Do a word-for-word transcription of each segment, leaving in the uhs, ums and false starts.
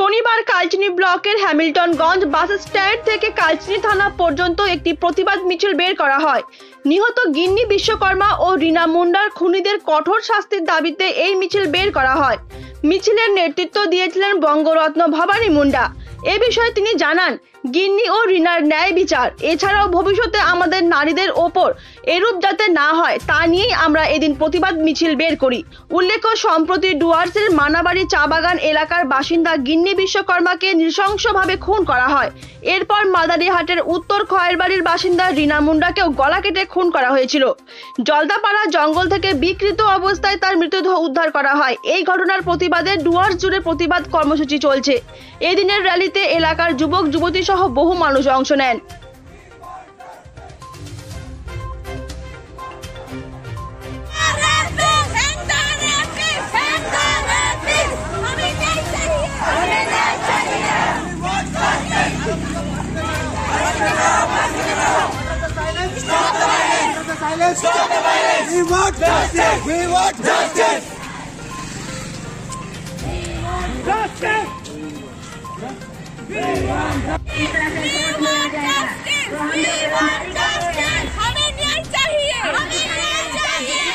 শনিবার কালচিনি ব্লকের Hamiltonganj bus stand থেকে কালচিনি থানা পর্যন্ত একটি প্রতিবাদ মিছিল বের করা হয়। নিহত গিন্নি বিশ্বকর্মা ও রীনা মুন্ডার খুনিদের কঠোর শাস্তির দাবিতে এই মিছিল বের করা হয়। মিছিলের নেতৃত্ব দিয়েছিলেন বঙ্গরত্ন ভবানী মুন্ডা। এ বিষয়ে তিনি জানান, গিন্নি ও রীনার ন্যায় বিচার, এছাড়াও ভবিষ্যতে আমাদের নারীদের ওপর এরূপ যাতে না হয় তা নিয়েই আমরা এদিন প্রতিবাদ মিছিল বের করি। উল্লেখ্য, সম্প্রতি ডুয়ার্সের মানাবাড়ি চা বাগান এলাকার বাসিন্দা গিন্নি বিশ্বকর্মাকে নৃশংসভাবে খুন করা হয়। এরপর মাদারিহাটের উত্তর খয়েরবাড়ির বাসিন্দা রীনা মুন্ডাকেও গলা কেটে খুন করা হয়েছিল। জলদাপাড়া জঙ্গল থেকে বিকৃত অবস্থায় তার মৃতদেহ উদ্ধার করা হয়। এই ঘটনার প্রতিবাদে ডুয়ার্স জুড়ে প্রতিবাদ কর্মসূচি চলছে। এদিনের র্যালিতে এলাকার যুবক যুবতী সহ বহু মানুষ অংশ নেন। Stop the violence! We want justice! We want justice! Justice! We want justice! हमें न्याय चाहिए! हमें न्याय चाहिए!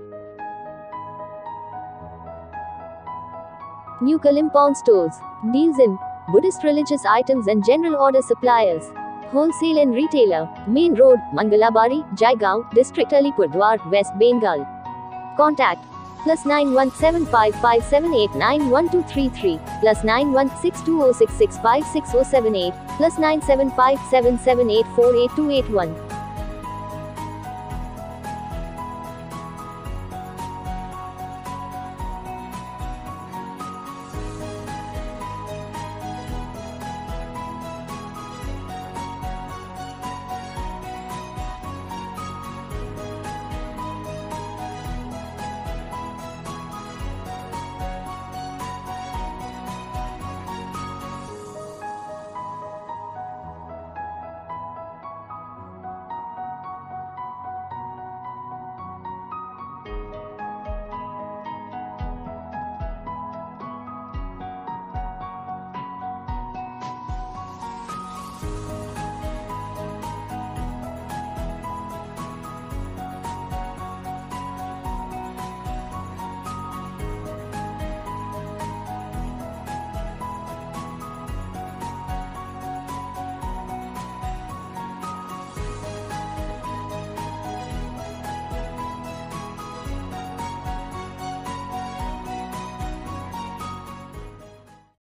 New Kalimpong Stores deals in Buddhist religious items and general order suppliers. Wholesale and retailer, Main Road, Mangalabari, Jaigaon, District Alipurdwar, West Bengal. Contact plus nine one seven five five seven eight nine one two three three, plus nine one six two zero six six five six zero seven eight, plus nine seven five seven seven eight four eight two eight one.